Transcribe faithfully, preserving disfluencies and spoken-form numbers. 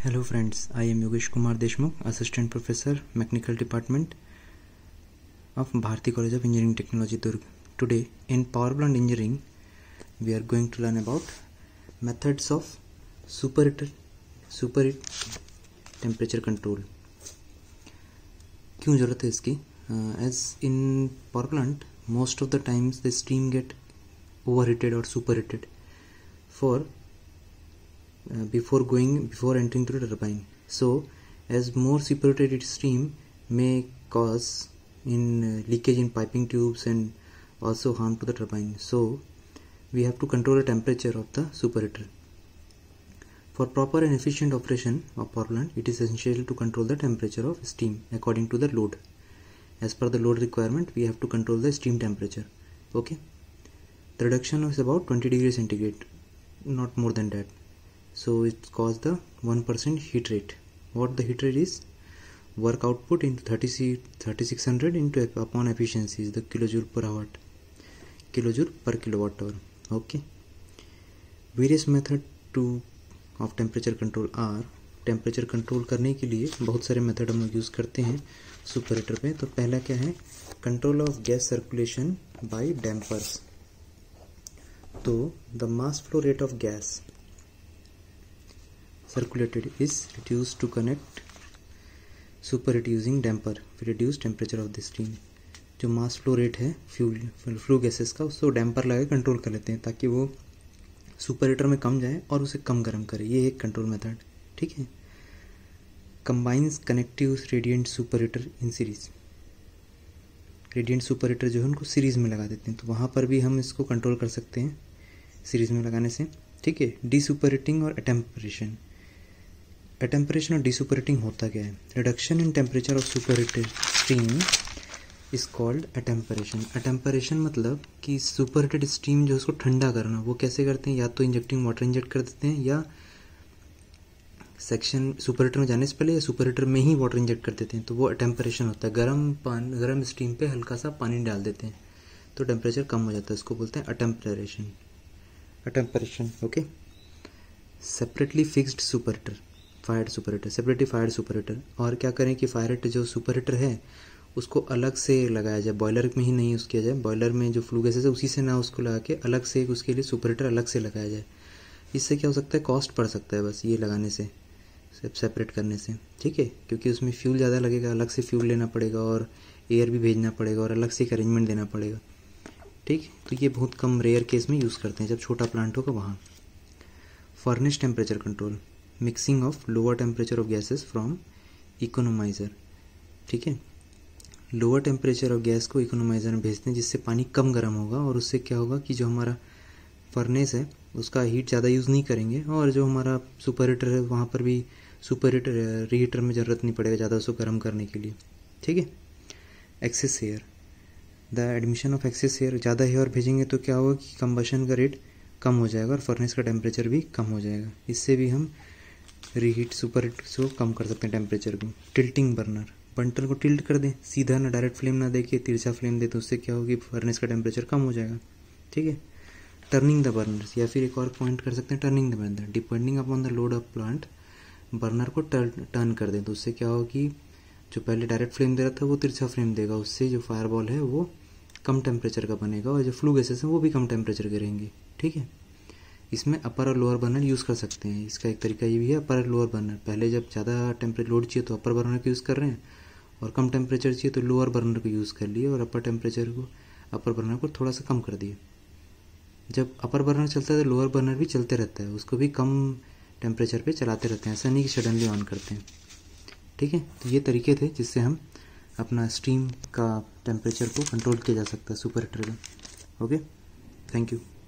Hello friends, I am Yogesh Kumar Deshmukh, Assistant Professor, Mechanical Department of Bharati College of Engineering Technology, Durg. Today in Power Plant Engineering, we are going to learn about methods of superheater, superheat temperature control. क्यों ज़रूरत है इसकी? uh, as in power plant, most of the times the steam get overheated or superheated for Uh, before going before entering through the turbine. So as more superheated steam may cause in uh, leakage in piping tubes and also harm to the turbine. So we have to control the temperature of the superheater. For proper and efficient operation of power plant, it is essential to control the temperature of steam according to the load. As per the load requirement, we have to control the steam temperature. Okay, the reduction is about twenty degrees centigrade, not more than that. So it caused the one percent heat rate. What the heat rate is? Work output into thirty-six hundred into upon efficiency is the kilojoule per hour, kilojoule per kilowatt hour. Okay. Various method to of temperature control are, temperature control करने के लिए बहुत सारे method हम use करते हैं superheater पे. तो पहला क्या है? Control of gas circulation by dampers. तो the mass flow rate of gas circulated is reduced to connect superheat using damper to reduce temperature of the steam. जो मास फ्लो रेट है फ्यूल फ्लो गैसेस का, उसको damper लगा control कर लेते हैं ताकि वो सुपरहीटर में कम जाए और उसे कम गर्म करे. ये एक कंट्रोल मेथड. ठीक है. Combines connective radiant superheater in series. Radiant superheater जो है उनको सीरीज में लगा देते हैं, तो वहाँ पर भी हम इसको कंट्रोल कर सकते हैं सीरीज में लगाने से. ठीक है. डी सुपरहीटिंग और अटेम्परेशन. अटेम्परेशन और डिसुपरहीटिंग होता क्या है? Reduction in temperature of superheated steam is called attemperation. Attemperation मतलब कि सुपरहीटेड स्टीम जो उसको ठंडा करना, वो कैसे करते हैं? या तो इंजेक्टिंग वाटर इंजेक्ट कर देते हैं, या सेक्शन सुपरहीटर में जाने से पहले या सुपरहीटर में ही वाटर इंजेक्ट कर देते हैं, तो वो अटेम्परेशन होता है. गर्म पानी, गर्म स्टीम पे हल्का सा पानी डाल देते हैं तो टेम्परेचर कम हो जाता है. इसको बोलते हैं attemperation. Attemperation. Okay. Separately fixed superheater, fired superheater, separately fired superheater. और क्या करें कि फायर जो सुपरहीटर है उसको अलग से लगाया जाए, बॉयलर में ही नहीं यूज़ किया जाए. बॉयलर में जो फ्लू गैसेस है उसी से ना उसको लगा के अलग से उसके लिए सुपरहीटर अलग से लगाया जाए. इससे क्या हो सकता है? कॉस्ट पड़ सकता है बस ये लगाने से, सेपरेट करने से. ठीक है. क्योंकि उसमें फ्यूल ज़्यादा लगेगा, अलग से फ्यूल लेना पड़ेगा और एयर भी भेजना पड़ेगा और अलग से एक अरेंजमेंट देना पड़ेगा. ठीक. तो ये बहुत कम रेयर केस में यूज़ करते हैं जब छोटा प्लांट होगा वहाँ. Furnace temperature control. Mixing of lower temperature of gases from economiser. ठीक है. लोअर टेम्परेचर ऑफ गैस को इकोनोमाइज़र में भेजते हैं जिससे पानी कम गर्म होगा, और उससे क्या होगा कि जो हमारा फर्नेस है उसका हीट ज़्यादा यूज़ नहीं करेंगे, और जो हमारा सुपरहीटर है वहाँ पर भी सुपरहीटर रीहीटर में ज़रूरत नहीं पड़ेगा ज़्यादा उसको गर्म करने के लिए. ठीक है. Excess air. The admission of excess air. ज़्यादा एयर भेजेंगे तो क्या होगा कि कंबशन का रेट कम हो जाएगा और फर्नेस का टेम्परेचर भी कम हो जाएगा. इससे भी हम रीहीट सुपरहीट को कम कर सकते हैं टेम्परेचर को. Tilting burner. बंटल को टिल्ट कर दें, सीधा ना डायरेक्ट फ्लेम ना दे के तिरछा फ्लेम दे, तो उससे क्या होगी? फर्नेस का टेम्परेचर कम हो जाएगा. ठीक है. टर्निंग द बर्नर्स, या फिर एक और पॉइंट कर सकते हैं turning the burner. Depending upon the load of plant burner को टर्न कर दें, तो उससे क्या होगा कि जो पहले डायरेक्ट फ्लेम दे रहा था वो तिरछा फ्लेम देगा. उससे जो फायर बॉल है वो कम टेम्परेचर का बनेगा और जो फ्लू गैसेस हैं वो भी कम टेम्परेचर के रहेंगे. ठीक है. इसमें अपर और लोअर बर्नर यूज़ कर सकते हैं. इसका एक तरीका ये भी है, अपर और लोअर बर्नर. पहले जब ज़्यादा टेम्परेचर लोड चाहिए तो अपर बर्नर को यूज़ कर रहे हैं, और कम टेम्परेचर चाहिए तो लोअर बर्नर को यूज़ कर लिए, और अपर टेम्परेचर को अपर बर्नर को थोड़ा सा कम कर दिए. जब अपर बर्नर चलता है तो लोअर बर्नर भी चलते रहता है, उसको भी कम टेम्परेचर पे चलाते रहते हैं, ऐसा नहीं कि सडनली ऑन करते हैं. ठीक है. तो ये तरीके थे जिससे हम अपना स्टीम का टेम्परेचर को कंट्रोल किया जा सकता है सुपरहीटर का. ओके. Thank you.